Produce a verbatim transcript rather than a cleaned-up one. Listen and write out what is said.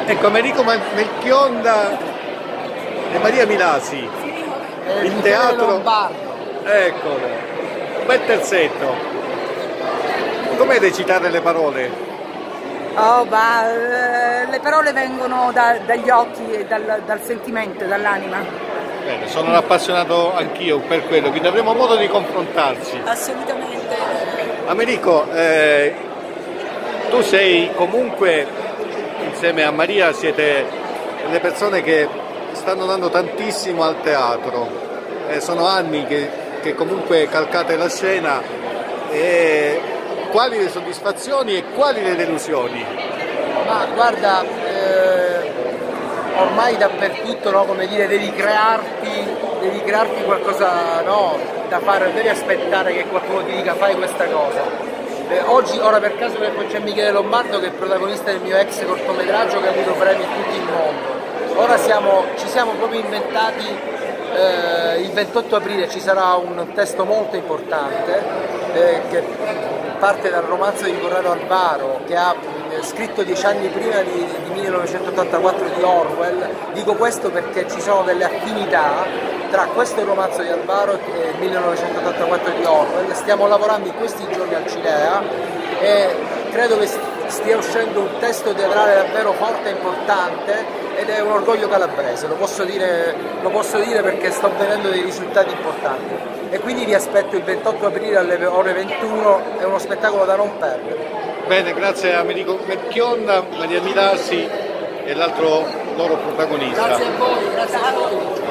Ecco, Americo Melchionda e Maria Milasi, eh, il teatro Lombardo. Eccolo, un bel terzetto. Come recitare le parole? Oh, ma eh, le parole vengono da, dagli occhi e dal, dal sentimento, dall'anima. Bene, sono un appassionato anch'io per quello, quindi avremo modo di confrontarci. Assolutamente. Americo, eh, tu sei comunque, insieme a Maria, siete le persone che stanno dando tantissimo al teatro. Eh, sono anni che, che comunque calcate la scena. E quali le soddisfazioni e quali le delusioni? Ma guarda, eh, ormai dappertutto, no, come dire, devi crearti, devi crearti qualcosa, no, da fare, devi aspettare che qualcuno ti dica fai questa cosa. Eh, oggi, ora per caso c'è Michele Lombardo che è il protagonista del mio ex cortometraggio che ha avuto premi in tutto il mondo. Ora siamo, ci siamo proprio inventati, eh, il ventotto aprile ci sarà un testo molto importante eh, che parte dal romanzo di Corrado Alvaro che ha eh, scritto dieci anni prima di, di millenovecentottantaquattro di Orwell. Dico questo perché ci sono delle affinità tra questo romanzo di Alvaro e il millenovecentottantaquattro di Orwell. Stiamo lavorando in questi giorni al Cilea e credo che stia uscendo un testo teatrale davvero forte e importante ed è un orgoglio calabrese, lo posso dire, lo posso dire perché sto ottenendo dei risultati importanti e quindi vi aspetto il ventotto aprile alle ore ventuno, è uno spettacolo da non perdere. Bene, grazie a Americo Melchionda, Maria Milasi e l'altro loro protagonista. Grazie a voi, grazie a voi.